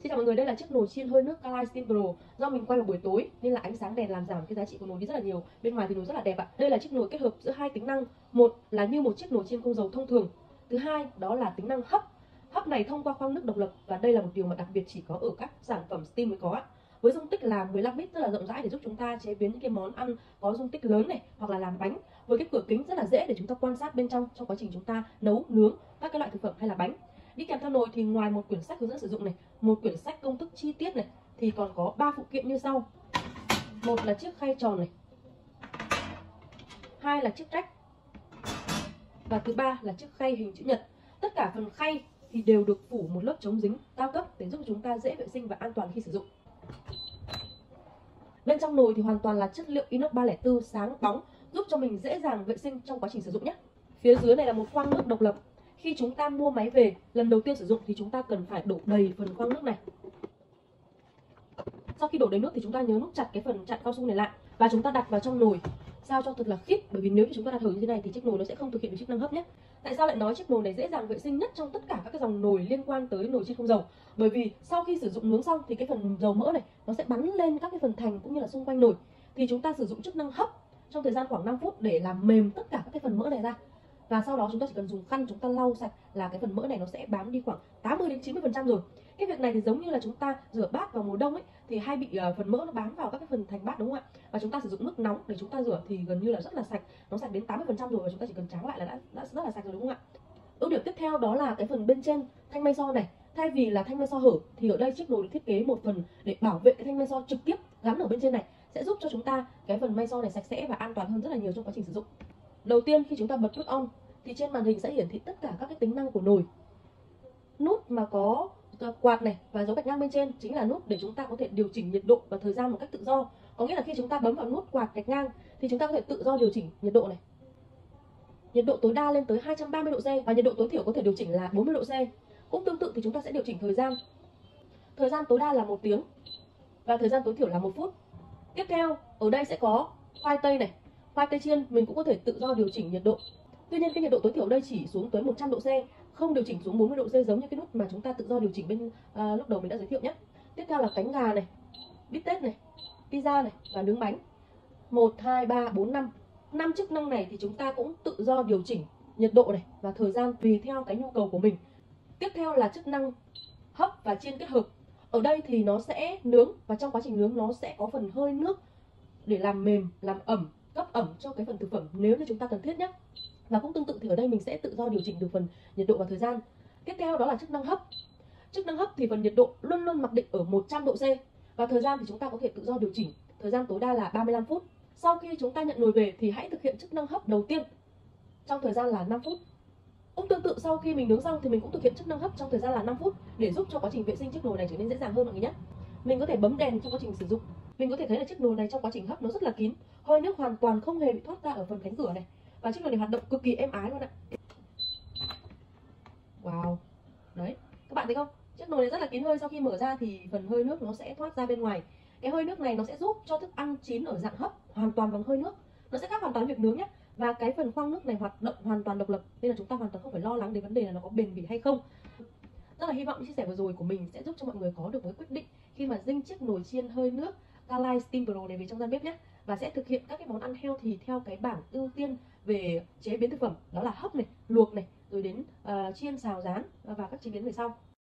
Xin chào mọi người, đây là chiếc nồi chiên hơi nước Carline Steam Pro. Do mình quay vào buổi tối nên là ánh sáng đèn làm giảm cái giá trị của nồi đi rất là nhiều. Bên ngoài thì nồi rất là đẹp ạ. Đây là chiếc nồi kết hợp giữa hai tính năng, một là như một chiếc nồi chiên không dầu thông thường. Thứ hai đó là tính năng hấp. Hấp này thông qua khoang nước độc lập và đây là một điều mà đặc biệt chỉ có ở các sản phẩm Steam mới có ạ. Với dung tích là 15 lít rất là rộng rãi để giúp chúng ta chế biến những cái món ăn có dung tích lớn này, hoặc là làm bánh. Với cái cửa kính rất là dễ để chúng ta quan sát bên trong quá trình chúng ta nấu nướng các cái loại thực phẩm hay là bánh. Đi kèm theo nồi thì ngoài một quyển sách hướng dẫn sử dụng này, một quyển sách công thức chi tiết này, thì còn có 3 phụ kiện như sau. Một là chiếc khay tròn này, hai là chiếc rách, và thứ ba là chiếc khay hình chữ nhật. Tất cả phần khay thì đều được phủ một lớp chống dính cao cấp để giúp chúng ta dễ vệ sinh và an toàn khi sử dụng. Bên trong nồi thì hoàn toàn là chất liệu inox 304 sáng bóng, giúp cho mình dễ dàng vệ sinh trong quá trình sử dụng nhé. Phía dưới này là một khoang nước độc lập. Khi chúng ta mua máy về lần đầu tiên sử dụng thì chúng ta cần phải đổ đầy phần khoang nước này. Sau khi đổ đầy nước thì chúng ta nhớ nút chặt cái phần chặn cao su này lại và chúng ta đặt vào trong nồi sao cho thật là khít, bởi vì nếu như chúng ta đặt hở như thế này thì chiếc nồi nó sẽ không thực hiện được chức năng hấp nhé. Tại sao lại nói chiếc nồi này dễ dàng vệ sinh nhất trong tất cả các cái dòng nồi liên quan tới nồi chiên không dầu? Bởi vì sau khi sử dụng nướng xong thì cái phần dầu mỡ này nó sẽ bắn lên các cái phần thành cũng như là xung quanh nồi, thì chúng ta sử dụng chức năng hấp trong thời gian khoảng 5 phút để làm mềm tất cả các cái phần mỡ này ra. Và sau đó chúng ta chỉ cần dùng khăn chúng ta lau sạch là cái phần mỡ này nó sẽ bám đi khoảng 80 đến 90% rồi. Cái việc này thì giống như là chúng ta rửa bát vào mùa đông ấy, thì hay bị phần mỡ nó bám vào các cái phần thành bát, đúng không ạ? Và chúng ta sử dụng nước nóng để chúng ta rửa thì gần như là rất là sạch, nó sạch đến 80% rồi, và chúng ta chỉ cần tráng lại là đã rất là sạch rồi, đúng không ạ? Ưu điểm tiếp theo đó là cái phần bên trên thanh may so này, thay vì là thanh may so hở thì ở đây chiếc nồi được thiết kế một phần để bảo vệ cái thanh may so trực tiếp gắn ở bên trên này, sẽ giúp cho chúng ta cái phần may so này sạch sẽ và an toàn hơn rất là nhiều trong quá trình sử dụng. Đầu tiên khi chúng ta bật nút on thì trên màn hình sẽ hiển thị tất cả các cái tính năng của nồi. Nút mà có quạt này và dấu gạch ngang bên trên chính là nút để chúng ta có thể điều chỉnh nhiệt độ và thời gian một cách tự do. Có nghĩa là khi chúng ta bấm vào nút quạt gạch ngang thì chúng ta có thể tự do điều chỉnh nhiệt độ này. Nhiệt độ tối đa lên tới 230 độ C và nhiệt độ tối thiểu có thể điều chỉnh là 40 độ C. Cũng tương tự thì chúng ta sẽ điều chỉnh thời gian. Thời gian tối đa là 1 tiếng và thời gian tối thiểu là 1 phút. Tiếp theo, ở đây sẽ có khoai tây này. Khoai tây chiên mình cũng có thể tự do điều chỉnh nhiệt độ. Tuy nhiên cái nhiệt độ tối thiểu ở đây chỉ xuống tới 100 độ C, không điều chỉnh xuống 40 độ C giống như cái nút mà chúng ta tự do điều chỉnh bên lúc đầu mình đã giới thiệu nhé. Tiếp theo là cánh gà này, bít tết này, pizza này và nướng bánh. 1, 2, 3, 4, 5. 5 chức năng này thì chúng ta cũng tự do điều chỉnh nhiệt độ này và thời gian tùy theo cái nhu cầu của mình. Tiếp theo là chức năng hấp và chiên kết hợp. Ở đây thì nó sẽ nướng và trong quá trình nướng nó sẽ có phần hơi nước để làm mềm, làm ẩm, cấp ẩm cho cái phần thực phẩm nếu như chúng ta cần thiết nhé. Và cũng tương tự thì ở đây mình sẽ tự do điều chỉnh được phần nhiệt độ và thời gian. Tiếp theo đó là chức năng hấp. Chức năng hấp thì phần nhiệt độ luôn luôn mặc định ở 100 độ C và thời gian thì chúng ta có thể tự do điều chỉnh. Thời gian tối đa là 35 phút. Sau khi chúng ta nhận nồi về thì hãy thực hiện chức năng hấp đầu tiên trong thời gian là 5 phút. Cũng tương tự sau khi mình nướng xong thì mình cũng thực hiện chức năng hấp trong thời gian là 5 phút để giúp cho quá trình vệ sinh chiếc nồi này trở nên dễ dàng hơn mọi người nhé. Mình có thể bấm đèn trong quá trình sử dụng. Mình có thể thấy là chiếc nồi này trong quá trình hấp nó rất là kín, hơi nước hoàn toàn không hề bị thoát ra ở phần cánh cửa này. Và chiếc nồi này hoạt động cực kỳ êm ái luôn ạ. Wow. Đấy, các bạn thấy không? Chiếc nồi này rất là kín hơi, sau khi mở ra thì phần hơi nước nó sẽ thoát ra bên ngoài. Cái hơi nước này nó sẽ giúp cho thức ăn chín ở dạng hấp hoàn toàn bằng hơi nước. Nó sẽ khác hoàn toàn việc nướng nhé. Và cái phần khoang nước này hoạt động hoàn toàn độc lập nên là chúng ta hoàn toàn không phải lo lắng đến vấn đề là nó có bền bỉ hay không. Rất là hy vọng chia sẻ vừa rồi của mình sẽ giúp cho mọi người có được một quyết định khi mà dinh chiếc nồi chiên hơi nước Carline Steam Pro này về trong gian bếp nhé, và sẽ thực hiện các cái món ăn healthy theo cái bảng ưu tiên về chế biến thực phẩm, đó là hấp này, luộc này, rồi đến chiên, xào, rán và các chế biến về sau.